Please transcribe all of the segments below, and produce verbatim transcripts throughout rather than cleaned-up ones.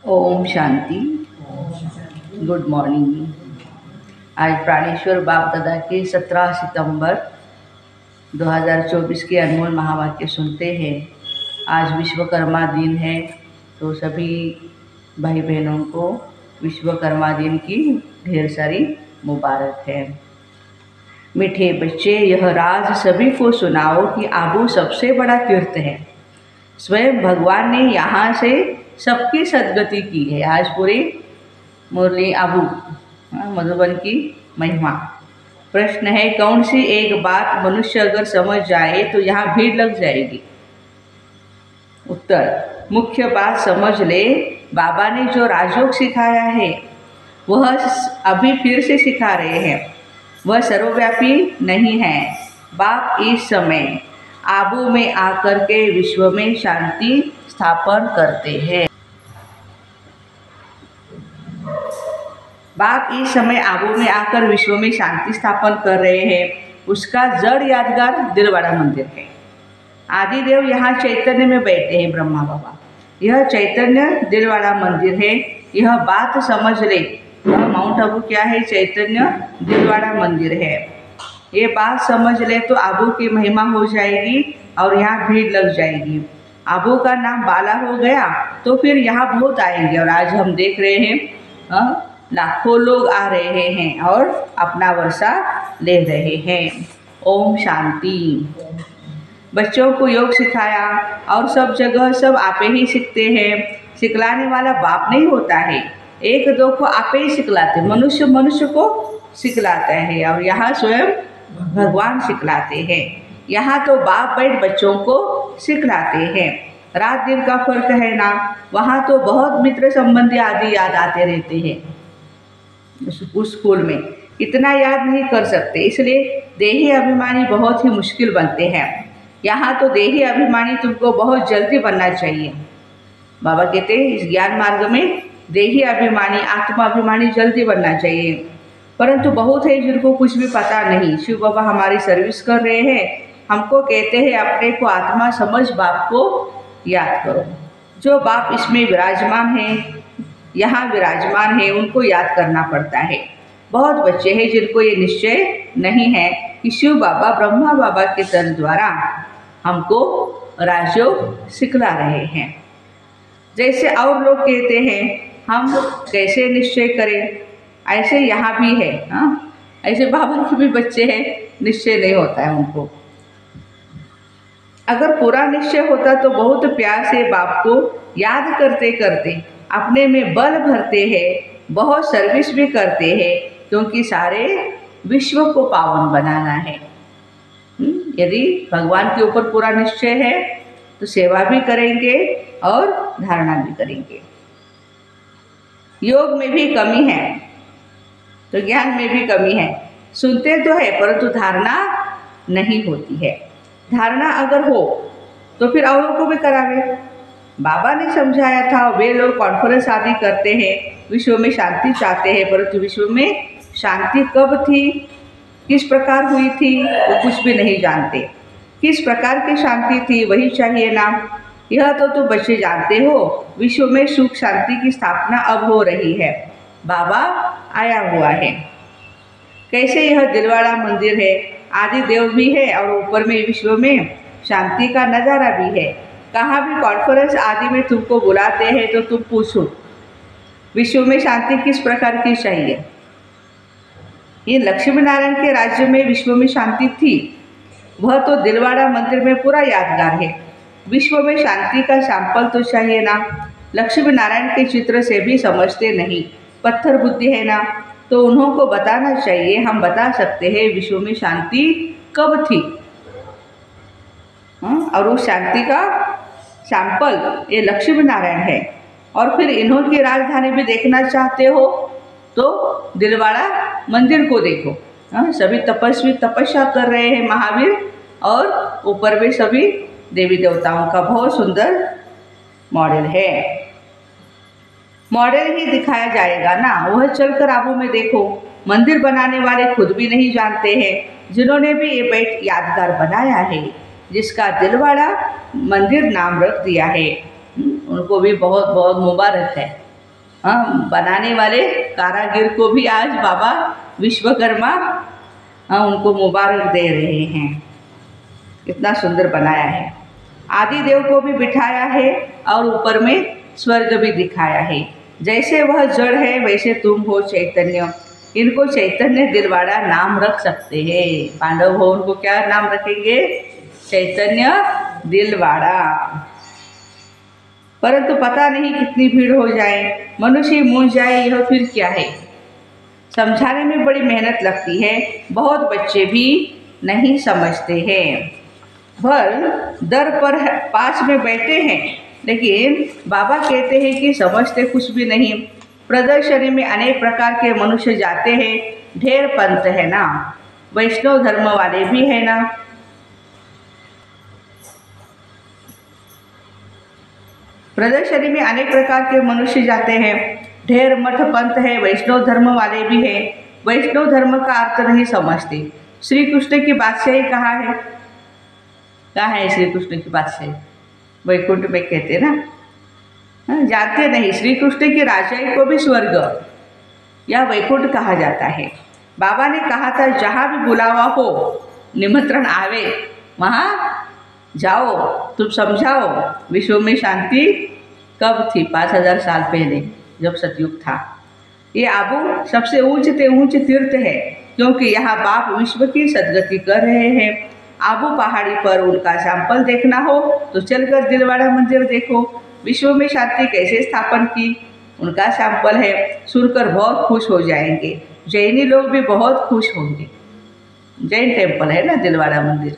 Om Shanti. Good morning. आज प्राणेश्वर बाप दादा के सत्रह सितंबर दो हज़ार चौबीस के अनमोल महावाक्य सुनते हैं। आज विश्वकर्मा दिन है, तो सभी भाई बहनों को विश्वकर्मा दिन की ढेर सारी मुबारक है। मीठे बच्चे, यह राज सभी को सुनाओ कि आबू सबसे बड़ा तीर्थ है। स्वयं भगवान ने यहाँ से सबकी सद्गति की है। आज पूरी मुरली आबू मधुबन की महिमा। प्रश्न है, कौन सी एक बात मनुष्य अगर समझ जाए तो यहाँ भीड़ लग जाएगी? उत्तर, मुख्य बात समझ ले। बाबा ने जो राजयोग सिखाया है वह अभी फिर से सिखा रहे हैं। वह सर्वव्यापी नहीं है। बाप इस समय आबू में आकर के विश्व में शांति स्थापन करते हैं। बाप इस समय आबू में आकर विश्व में शांति स्थापन कर रहे हैं। उसका जड़ यादगार दिलवाड़ा मंदिर है। आदिदेव यहाँ चैतन्य में बैठे हैं, ब्रह्मा बाबा। यह चैतन्य दिलवाड़ा मंदिर है। यह बात समझ ले। यह माउंट आबू क्या है? चैतन्य दिलवाड़ा मंदिर है। ये बात समझ ले तो आबू की महिमा हो जाएगी और यहाँ भीड़ लग जाएगी। आबू का नाम बाला हो गया तो फिर यहाँ बहुत आएंगे। और आज हम देख रहे हैं आ, लाखों लोग आ रहे हैं और अपना वर्षा ले रहे हैं। ओम शांति। बच्चों को योग सिखाया और सब जगह सब आपे ही सीखते हैं। सिखलाने वाला बाप नहीं होता है, एक दो को आपे ही सिखलाते। मनुष्य मनुष्य को सिखलाता है और यहाँ स्वयं भगवान सिखलाते हैं। यहाँ तो बाप बैठ बच्चों को सिखलाते हैं। रात दिन का फर्क है ना। वहाँ तो बहुत मित्र संबंधी आदि याद आते रहते हैं। उस स्कूल में इतना याद नहीं कर सकते, इसलिए देही अभिमानी बहुत ही मुश्किल बनते हैं। यहाँ तो देही अभिमानी तुमको बहुत जल्दी बनना चाहिए। बाबा कहते हैं इस ज्ञान मार्ग में देही अभिमानी आत्मा अभिमानी जल्दी बनना चाहिए। परंतु बहुत है जिनको कुछ भी पता नहीं। शिव बाबा हमारी सर्विस कर रहे हैं, हमको कहते हैं अपने को आत्मा समझ बाप को याद करो। जो बाप इसमें विराजमान है, यहाँ विराजमान है, उनको याद करना पड़ता है। बहुत बच्चे हैं जिनको ये निश्चय नहीं है कि शिव बाबा ब्रह्मा बाबा के तन द्वारा हमको राजयोग सिखला रहे हैं। जैसे और लोग कहते हैं हम कैसे निश्चय करें, ऐसे यहाँ भी है। हाँ, ऐसे बाबा के भी बच्चे हैं, निश्चय नहीं होता है उनको। अगर पूरा निश्चय होता तो बहुत प्यार से बाप को याद करते करते अपने में बल भरते हैं, बहुत सर्विस भी करते हैं, क्योंकि सारे विश्व को पावन बनाना है। यदि भगवान के ऊपर पूरा निश्चय है तो सेवा भी करेंगे और धारणा भी करेंगे। योग में भी कमी है तो ज्ञान में भी कमी है। सुनते तो है परंतु धारणा नहीं होती है। धारणा अगर हो तो फिर औरों को भी करावे। बाबा ने समझाया था, वे लोग कॉन्फ्रेंस आदि करते हैं, विश्व में शांति चाहते हैं, परंतु विश्व में शांति कब थी, किस प्रकार हुई थी, वो कुछ भी नहीं जानते। किस प्रकार की शांति थी वही चाहिए ना। यह तो तुम बच्चे जानते हो, विश्व में सुख शांति की स्थापना अब हो रही है। बाबा आया हुआ है। कैसे यह दिलवाड़ा मंदिर है, आदि देव भी है और ऊपर में विश्व में शांति का नज़ारा भी है। कहाँ भी कॉन्फ्रेंस आदि में तुमको बुलाते हैं तो तुम पूछो विश्व में शांति किस प्रकार की चाहिए। ये लक्ष्मी नारायण के राज्य में विश्व में शांति थी, वह तो दिलवाड़ा मंदिर में पूरा यादगार है। विश्व में शांति का सैंपल तो चाहिए ना। लक्ष्मी नारायण के चित्र से भी समझते नहीं, पत्थर बुद्धि है ना, तो उन्हों को बताना चाहिए। हम बता सकते हैं विश्व में शांति कब थी। हुँ? और उस शांति का सैंपल ये लक्ष्मी नारायण है। और फिर इन्हों की राजधानी भी देखना चाहते हो तो दिलवाड़ा मंदिर को देखो। हाँ, सभी तपस्वी तपस्या कर रहे हैं, महावीर, और ऊपर भी सभी देवी देवताओं का बहुत सुंदर मॉडल है। मॉडल ही दिखाया जाएगा ना, वह चलकर आबू में देखो। मंदिर बनाने वाले खुद भी नहीं जानते हैं, जिन्होंने भी ये बैठ यादगार बनाया है, जिसका दिलवाड़ा मंदिर नाम रख दिया है, उनको भी बहुत बहुत मुबारक है। हाँ, बनाने वाले कारागिर को भी आज बाबा विश्वकर्मा हाँ उनको मुबारक दे रहे हैं। इतना सुंदर बनाया है। आदि देव को भी बिठाया है और ऊपर में स्वर्ग भी दिखाया है। जैसे वह जड़ है वैसे तुम हो चैतन्य। इनको चैतन्य दिलवाड़ा नाम रख सकते हैं। पांडव हो उनको क्या नाम रखेंगे? चैतन्य दिलवाड़ा। परंतु पता नहीं कितनी भीड़ हो जाए, मनुष्य मूंझ जाए, यह फिर क्या है। समझाने में बड़ी मेहनत लगती है, बहुत बच्चे भी नहीं समझते हैं। भर दर पर पास में बैठे हैं, लेकिन बाबा कहते हैं कि समझते कुछ भी नहीं। प्रदर्शनी में अनेक प्रकार के मनुष्य जाते हैं, ढेर पंथ है ना, वैष्णव धर्म वाले भी है ना। प्रदर्शनी में अनेक प्रकार के मनुष्य जाते हैं, ढेर मठ पंथ है, वैष्णव धर्म वाले भी हैं। वैष्णव धर्म का अर्थ नहीं समझते। श्री कृष्ण की बादशाही कहाँ है? कहाँ है श्री कृष्ण की बादशाही? वैकुंठ में कहते ना, जानते नहीं। श्री कृष्ण की राजाई को भी स्वर्ग या वैकुंठ कहा जाता है। बाबा ने कहा था जहाँ भी बुलावा हो, निमंत्रण आवे, वहाँ जाओ, तुम समझाओ विश्व में शांति कब थी? पाँच हजार साल पहले जब सतयुग था। ये आबू सबसे ऊंच से ऊंच तीर्थ है, क्योंकि यहाँ बाप विश्व की सदगति कर रहे हैं। आबू पहाड़ी पर उनका सैंपल देखना हो तो चलकर दिलवाड़ा मंदिर देखो। विश्व में शांति कैसे स्थापन की, उनका सैंपल है। सुनकर बहुत खुश हो जाएंगे। जैनी लोग भी बहुत खुश होंगे। जैन टेम्पल है ना दिलवाड़ा मंदिर।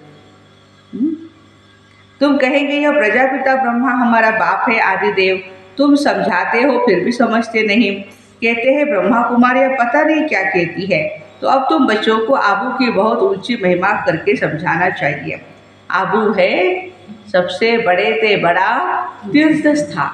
तुम कहेंगे यह प्रजापिता ब्रह्मा हमारा बाप है, आदि देव। तुम समझाते हो फिर भी समझते नहीं। कहते हैं ब्रह्मा कुमार यह पता नहीं क्या कहती है। तो अब तुम बच्चों को आबू की बहुत ऊंची महिमा करके समझाना चाहिए। आबू है सबसे बड़े से बड़ा तीर्थ स्थान।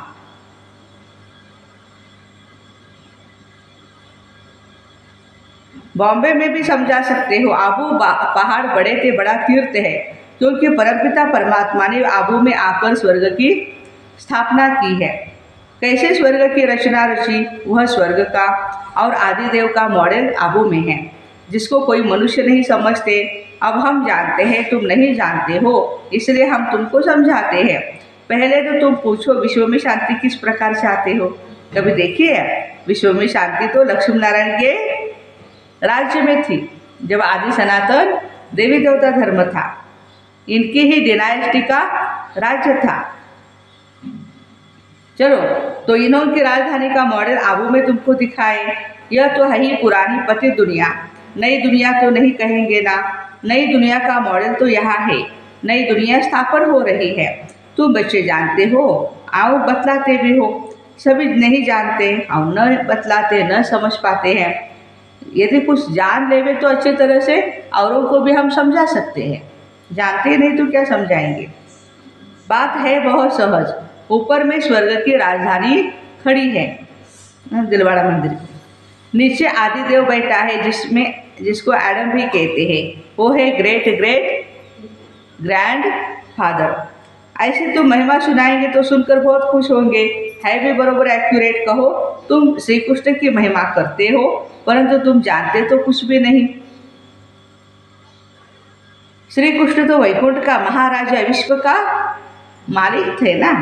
बॉम्बे में भी समझा सकते हो। आबू पहाड़ बड़े से बड़ा तीर्थ है, क्योंकि परमपिता परमात्मा ने आबू में आकर स्वर्ग की स्थापना की है। कैसे स्वर्ग की रचना रची, वह स्वर्ग का और आदिदेव का मॉडल आबू में है, जिसको कोई मनुष्य नहीं समझते। अब हम जानते हैं, तुम नहीं जानते हो, इसलिए हम तुमको समझाते हैं। पहले तो तुम पूछो विश्व में शांति किस प्रकार से आते हो। कभी देखिए, विश्व में शांति तो लक्ष्मी नारायण के राज्य में थी, जब आदि सनातन देवी देवता धर्म था। इनकी ही डिनाइस्टी का राज्य था। चलो, तो इन्हों की राजधानी का मॉडल आबू में तुमको दिखाए। यह तो है ही पुरानी पति दुनिया, नई दुनिया तो नहीं कहेंगे ना। नई दुनिया का मॉडल तो यहाँ है। नई दुनिया स्थापन हो रही है। तुम बच्चे जानते हो और बतलाते भी हो। सभी नहीं जानते और न बतलाते, न समझ पाते हैं। यदि कुछ जान लेवे तो अच्छी तरह से औरों को भी हम समझा सकते हैं। जानते नहीं तो क्या समझाएंगे। बात है बहुत सहज। ऊपर में स्वर्ग की राजधानी खड़ी है, दिलवाड़ा मंदिर। नीचे आदिदेव बैठा है, जिसमें जिसको एडम भी कहते हैं। वो है ग्रेट ग्रेट ग्रैंड फादर। ऐसे तुम महिमा सुनाएंगे तो सुनकर बहुत खुश होंगे। है भी बरोबर एक्यूरेट कहो। तुम श्री कृष्ण की महिमा करते हो, परंतु तुम जानते तो कुछ भी नहीं। श्री कृष्ण तो वैकुंठ का महाराजा, विश्व का मालिक थे ना।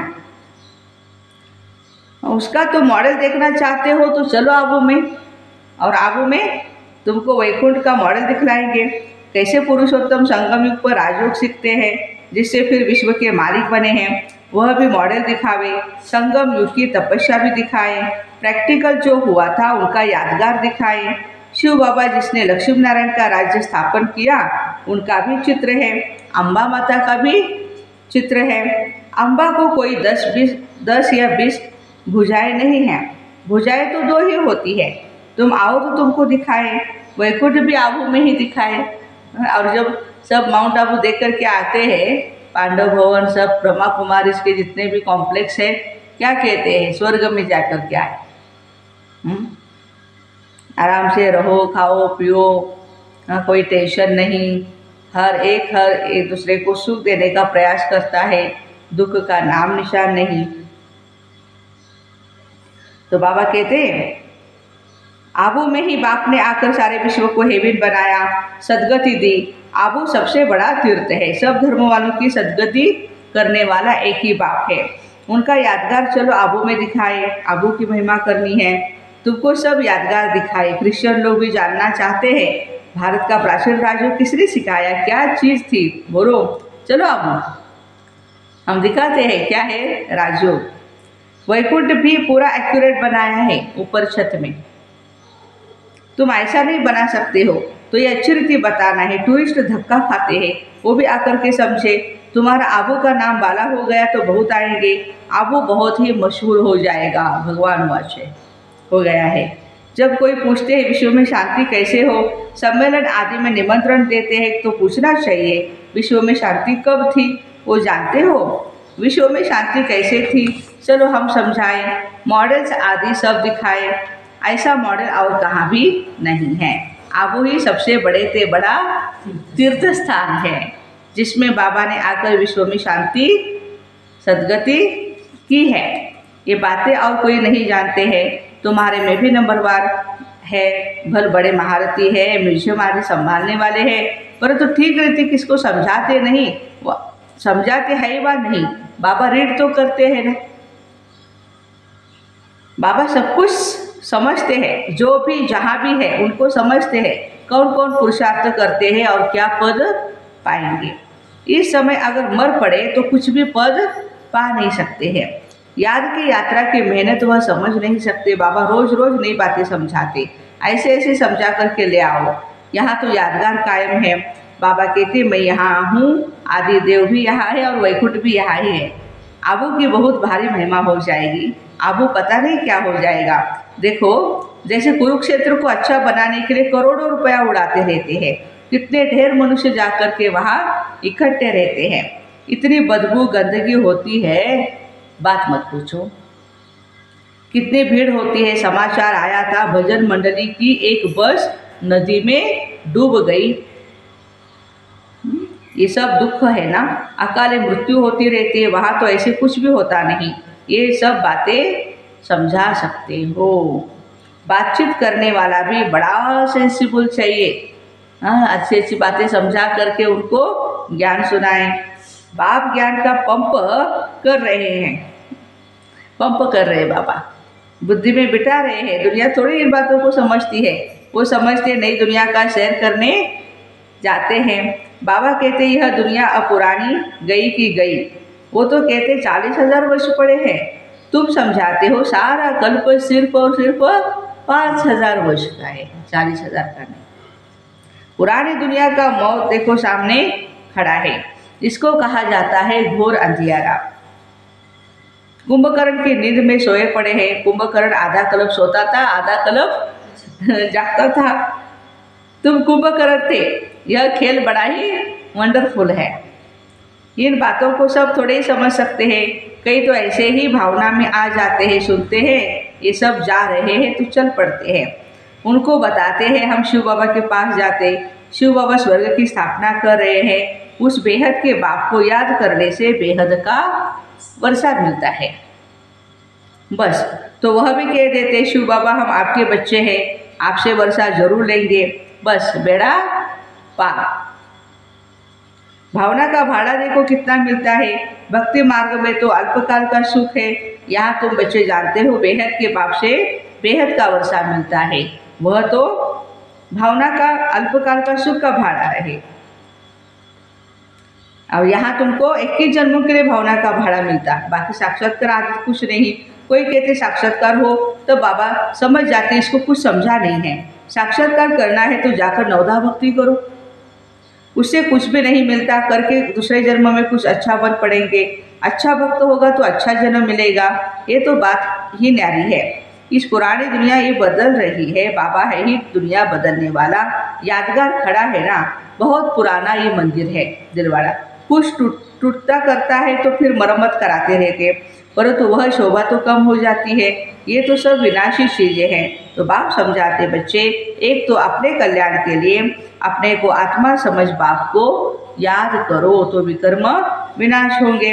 उसका तो मॉडल देखना चाहते हो तो चलो आबू में, और आबू में तुमको वैकुंठ का मॉडल दिखलाएंगे। कैसे पुरुषोत्तम संगम युग पर राजयोग सीखते हैं, जिससे फिर विश्व के मालिक बने हैं, वह भी मॉडल दिखावे। संगम युग की तपस्या भी दिखाएं। प्रैक्टिकल जो हुआ था उनका यादगार दिखाएं। शिव बाबा जिसने लक्ष्मी नारायण का राज्य स्थापन किया, उनका भी चित्र है। अम्बा माता का भी चित्र है। अम्बा को कोई दस बीस दस या बीस भुजाएं नहीं हैं। भुजाएं तो दो ही होती है। तुम आओ तो तुमको दिखाएं। वैकुंठ भी आबू में ही दिखाएं। और जब सब माउंट आबू देख कर के आते हैं, पांडव भवन, सब ब्रह्मा कुमारी के जितने भी कॉम्प्लेक्स है, क्या कहते हैं, स्वर्ग में जाकर के आए। आराम से रहो, खाओ पियो, हाँ, कोई टेंशन नहीं। हर एक हर एक दूसरे को सुख देने का प्रयास करता है। दुख का नाम निशान नहीं। तो बाबा कहते हैं आबू में ही बाप ने आकर सारे विश्व को हेवन बनाया, सदगति दी। आबू सबसे बड़ा तीर्थ है, सब धर्मों वालों की सदगति करने वाला एक ही बाप है। उनका यादगार चलो आबू में दिखाए, आबू की महिमा करनी है, तुमको सब यादगार दिखाए। क्रिश्चियन लोग भी जानना चाहते हैं भारत का प्राचीन राजयोग किसने सिखाया, क्या चीज़ थी, बोलो। चलो आबू हम दिखाते हैं क्या है राजयोग। वैकुंठ भी पूरा एक्यूरेट बनाया है ऊपर छत में, तुम ऐसा नहीं बना सकते हो, तो ये अच्छी रीति बताना है। टूरिस्ट धक्का खाते हैं, वो भी आकर के समझे। तुम्हारा आबू का नाम बाला हो गया तो बहुत आएंगे, आबू बहुत ही मशहूर हो जाएगा। भगवान वाचे हो गया है। जब कोई पूछते हैं विश्व में शांति कैसे हो, सम्मेलन आदि में निमंत्रण देते हैं तो पूछना चाहिए विश्व में शांति कब थी, वो जानते हो विश्व में शांति कैसे थी। चलो हम समझाएं, मॉडल्स आदि सब दिखाएं। ऐसा मॉडल और कहाँ भी नहीं है। आबू ही सबसे बड़े से बड़ा तीर्थ स्थान है जिसमें बाबा ने आकर विश्व में शांति सदगति की है। ये बातें और कोई नहीं जानते हैं। तुम्हारे में भी नंबरवार है, भल बड़े महारथी है, म्यूजियम आदि संभालने वाले हैं, परंतु तो ठीक रीति किसको समझाते नहीं, समझाते है वा नहीं। बाबा रीड तो करते हैं ना, बाबा सब कुछ समझते हैं, जो भी जहाँ भी है उनको समझते हैं कौन कौन पुरुषार्थ करते हैं और क्या पद पाएंगे। इस समय अगर मर पड़े तो कुछ भी पद पा नहीं सकते हैं। याद की यात्रा की मेहनत वह समझ नहीं सकते। बाबा रोज रोज नई बातें समझाते, ऐसे ऐसे समझा करके ले आओ। यहाँ तो यादगार कायम है। बाबा कहते मैं यहाँ हूँ, आदि देव भी यहाँ है और वैकुंठ भी यहाँ ही है। आबू की बहुत भारी महिमा हो जाएगी। आबू पता नहीं क्या हो जाएगा। देखो जैसे कुरुक्षेत्र को अच्छा बनाने के लिए करोड़ों रुपया उड़ाते रहते हैं, कितने ढेर मनुष्य जाकर के वहाँ इकट्ठे रहते हैं, इतनी बदबू गंदगी होती है बात मत पूछो। कितनी भीड़ होती है। समाचार आया था भजन मंडली की एक बस नदी में डूब गई। ये सब दुख है ना, अकाले मृत्यु होती रहती है, वहाँ तो ऐसे कुछ भी होता नहीं। ये सब बातें समझा सकते हो। बातचीत करने वाला भी बड़ा सेंसिबल चाहिए। हाँ, अच्छी अच्छी बातें समझा करके उनको ज्ञान सुनाएं। बाप ज्ञान का पंप कर रहे हैं, पंप कर रहे हैं बाबा, बुद्धि में बिठा रहे हैं। दुनिया थोड़ी इन बातों को समझती है, वो समझते नई दुनिया का सैर करने जाते हैं। बाबा कहते यह दुनिया अब पुरानी गई की गई, वो तो कहते चालीस हजार वर्ष पड़े हैं। तुम समझाते हो सारा कल्प सिर्फ और सिर्फ पाँच हजार वर्ष का है, चालीस हजार का नहीं। पुरानी दुनिया का मौत देखो सामने खड़ा है। इसको कहा जाता है घोर अंधियारा। कुंभकर्ण की नींद में सोए पड़े हैं। कुंभकर्ण आधा कल्प सोता था, आधा कल्प जागता था। तुम कुंभकर्ण थे। यह खेल बड़ा ही वंडरफुल है। इन बातों को सब थोड़े ही समझ सकते हैं, कई तो ऐसे ही भावना में आ जाते हैं, सुनते हैं ये सब जा रहे हैं तो चल पड़ते हैं। उनको बताते हैं हम शिव बाबा के पास जाते, शिव बाबा स्वर्ग की स्थापना कर रहे हैं। उस बेहद के बाप को याद करने से बेहद का वर्षा मिलता है। बस तो वह भी कह देते शिव बाबा हम आपके बच्चे हैं, आपसे वर्षा जरूर लेंगे। बस बेड़ा पार। भावना का भाड़ा देखो कितना मिलता है। भक्ति मार्ग में तो अल्पकाल का सुख है, यहाँ तुम बच्चे जानते हो बेहद के बाप से बेहद का वर्षा मिलता है। वह तो भावना का अल्पकाल का सुख का भाड़ा रहे। और यहाँ तुमको इक्कीस जन्मों के लिए भावना का भाड़ा मिलता है, बाकी साक्षात्कार आदि कुछ नहीं। कोई कहते साक्षात्कार हो तो बाबा समझ जाते इसको कुछ समझा नहीं है। साक्षात्कार करना है तो जाकर नवधा भक्ति करो, उससे कुछ भी नहीं मिलता। करके दूसरे जन्म में कुछ अच्छा बन पड़ेंगे, अच्छा भक्त होगा तो अच्छा जन्म मिलेगा। ये तो बात ही न्यारी है। इस पुरानी दुनिया ये बदल रही है, बाबा है ही दुनिया बदलने वाला। यादगार खड़ा है ना, बहुत पुराना ये मंदिर है दिलवाड़ा। कुछ टूट टूटता करता है तो फिर मरम्मत कराते रहते, परंतु तो वह शोभा तो कम हो जाती है। ये तो सब विनाशी चीज़ें हैं। तो बाप समझाते बच्चे एक तो अपने कल्याण के लिए अपने को आत्मा समझ बाप को याद करो तो विकर्म विनाश होंगे।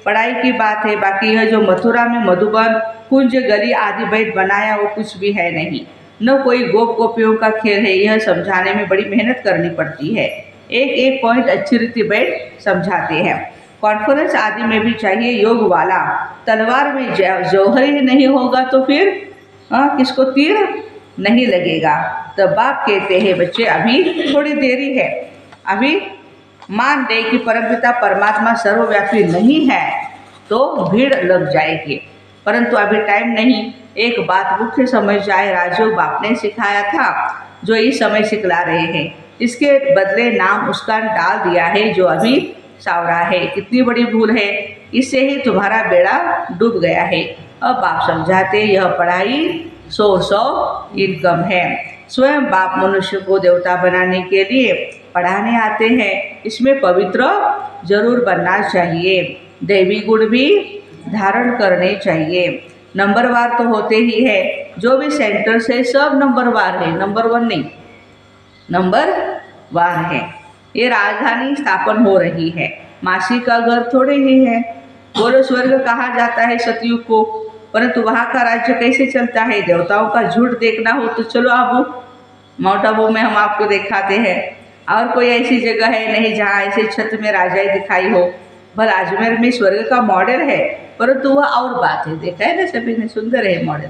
पढ़ाई की बात है। बाकी यह जो मथुरा में मधुबन कुंज गली आदि बैठ बनाया वो कुछ भी है नहीं, न कोई गोप गोपियों का खेल है। यह समझाने में बड़ी मेहनत करनी पड़ती है। एक एक पॉइंट अच्छी रीति बैठ समझाते हैं। कॉन्फ्रेंस आदि में भी चाहिए योग वाला। तलवार में जौहर ही नहीं होगा तो फिर आ, किसको तीर नहीं लगेगा। तो बाप कहते हैं बच्चे अभी थोड़ी देरी है, अभी मान दे कि परमपिता परमात्मा सर्वव्यापी नहीं है तो भीड़ लग जाएगी, परंतु अभी टाइम नहीं। एक बात मुख्य समझ जाए, राजयोग बाप ने सिखाया था जो इस समय सिखला रहे हैं, इसके बदले नाम उसका डाल दिया है जो अभी सावरा है। कितनी बड़ी भूल है, इससे ही तुम्हारा बेड़ा डूब गया है। अब बाप समझाते यह पढ़ाई सोर्स ऑफ इनकम है। स्वयं बाप मनुष्य को देवता बनाने के लिए पढ़ाने आते हैं। इसमें पवित्र जरूर बनना चाहिए, दैवी गुण भी धारण करने चाहिए। नंबरवार तो होते ही है, जो भी सेंटर से सब नंबरवार है, नंबर वन नहीं, नंबर वार है। ये राजधानी स्थापन हो रही है, मासी का घर थोड़े ही है। बोलो स्वर्ग कहा जाता है सतयुग को, परंतु वहाँ का राज्य कैसे चलता है। देवताओं का झूठ देखना हो तो चलो आबू, माउंट आबू में हम आपको दिखाते हैं। और कोई ऐसी जगह है नहीं जहाँ ऐसे छत में राजाएं दिखाई हो। भला अजमेर में स्वर्ग का मॉडल है, परंतु वह और बात है, देखा है ना सभी ने, सुंदर है मॉडल।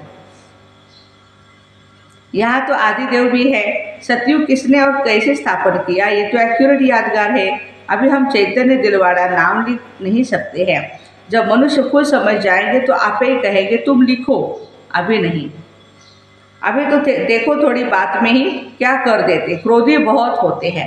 यहाँ तो आदिदेव भी है। सतयुग किसने और कैसे स्थापन किया ये तो एक्यूरेट यादगार है। अभी हम चैतन्य दिलवाड़ा नाम लिख नहीं सकते हैं। जब मनुष्य खुद समझ जाएंगे तो आप ही कहेंगे तुम लिखो, अभी नहीं। अभी तो देखो थोड़ी बात में ही क्या कर देते, क्रोधी बहुत होते हैं।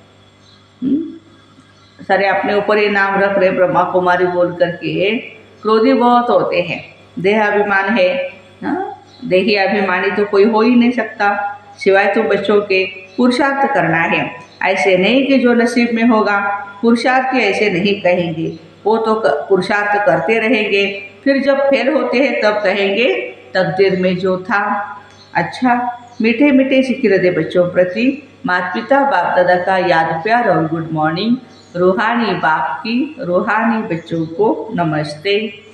सारे अपने ऊपर ही नाम रख रहे ब्रह्मा कुमारी बोल करके, क्रोधी बहुत होते हैं। देह अभिमान है, देही अभिमानी तो कोई हो ही नहीं सकता सिवाय तो बच्चों के। पुरुषार्थ करना है, ऐसे नहीं कि जो नसीब में होगा। पुरुषार्थी ऐसे नहीं कहेंगे, वो तो पुरुषार्थ करते रहेंगे, फिर जब फेल होते हैं तब कहेंगे तकदीर में जो था। अच्छा, मीठे मीठे सिक्के हृदय बच्चों प्रति माता पिता बाप दादा का याद प्यार और गुड मॉर्निंग। रूहानी बाप की रूहानी बच्चों को नमस्ते।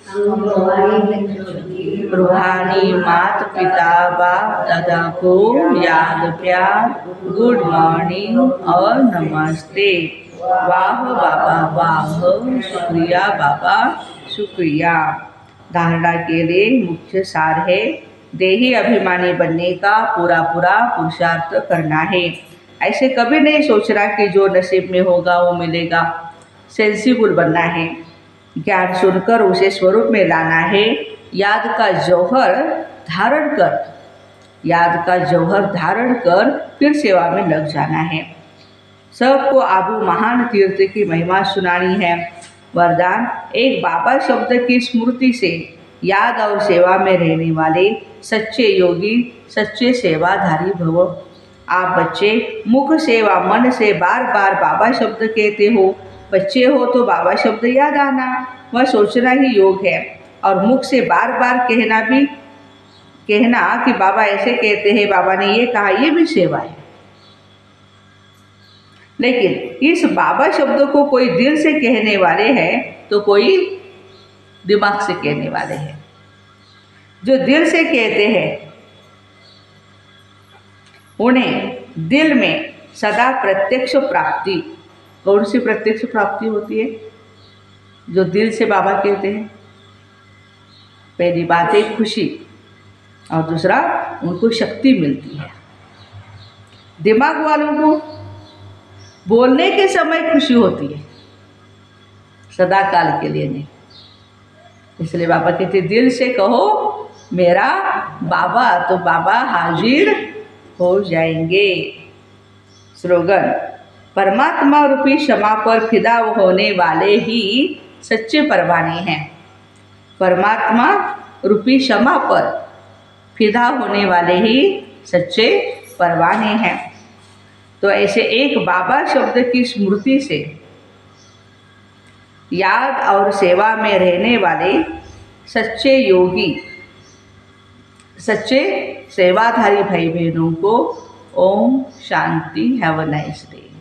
रूहानी माता पिता बाप दादा को याद प्यार, गुड मॉर्निंग और नमस्ते। वाह बाबा वाह, शुक्रिया बाबा शुक्रिया। धारणा के लिए मुख्य सार है, देही अभिमानी बनने का पूरा पूरा पुरुषार्थ करना है। ऐसे कभी नहीं सोच रहा कि जो नसीब में होगा वो मिलेगा। सेंसिबल बनना है, ज्ञान सुनकर उसे स्वरूप में लाना है। याद का जौहर धारण कर, याद का जौहर धारण कर फिर सेवा में लग जाना है। सबको आबू महान तीर्थ की महिमा सुनानी है। वरदान, एक बाबा शब्द की स्मृति से याद और सेवा में रहने वाले सच्चे योगी, सच्चे सेवाधारी भव। आप बच्चे मुख सेवा मन से बार बार बाबा शब्द कहते हो। बच्चे हो तो बाबा शब्द याद आना, वह सोचना ही योग है। और मुख से बार बार कहना भी, कहना कि बाबा ऐसे कहते हैं, बाबा ने ये कहा, ये भी सेवा है। लेकिन इस बाबा शब्द को कोई दिल से कहने वाले हैं तो कोई दिमाग से कहने वाले हैं। जो दिल से कहते हैं उन्हें दिल में सदा प्रत्यक्ष प्राप्ति। कौन सी प्रत्यक्ष प्राप्ति होती है? जो दिल से बाबा कहते हैं। पहली बात है खुशी, और दूसरा उनको शक्ति मिलती है। दिमाग वालों को बोलने के समय खुशी होती है, सदा काल के लिए नहीं। इसलिए बाबा कहते दिल से कहो मेरा बाबा, तो बाबा हाजिर हो जाएंगे। स्लोगन, परमात्मा रूपी क्षमा पर फिदा होने वाले ही सच्चे परवाने हैं। परमात्मा रूपी क्षमा पर फिदा होने वाले ही सच्चे परवाने हैं। तो ऐसे एक बाबा शब्द की स्मृति से याद और सेवा में रहने वाले सच्चे योगी, सच्चे सेवाधारी भाई बहनों को ओम शांति। Have a nice day.